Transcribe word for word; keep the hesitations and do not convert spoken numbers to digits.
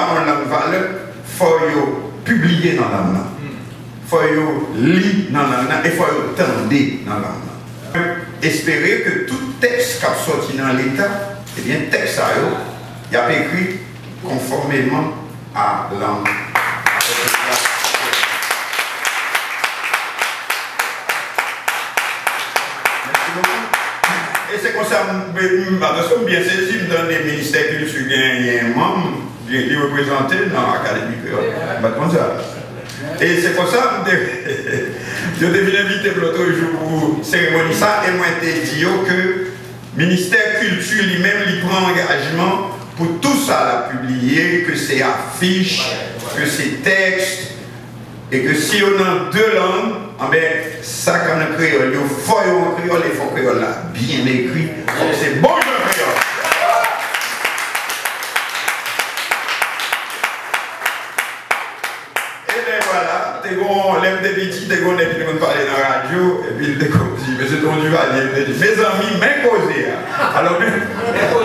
par une langue valeur, il faut publier dans la langue. Il faut lire dans la langue et il faut entendre dans la langue. Espérer que tout texte qui est sorti dans l'État, eh bien, texte ça, il y a écrit conformément à la langue. Et c'est comme ça, parce que bien saisi, dans les ministères culturels, il y a un membre qui est représenté dans l'Académie créole. Et c'est pour ça que je devais inviter l'autre jour pour cérémonie ça, et moi je dit que le ministère culture lui-même lui prend engagement pour tout ça la publier, que c'est affiches, que c'est texte, et que si on a deux langues, ah ben, ça quand on créole, il faut en créole, il faut créole là, bien écrit, c'est bon le créole. Et bien voilà, t'es bon, l'aime des petits, t'es bon, et puis on parler dans la radio, et puis il te dit, mais c'est ton du valide, mes amis, m'imposer. Alors,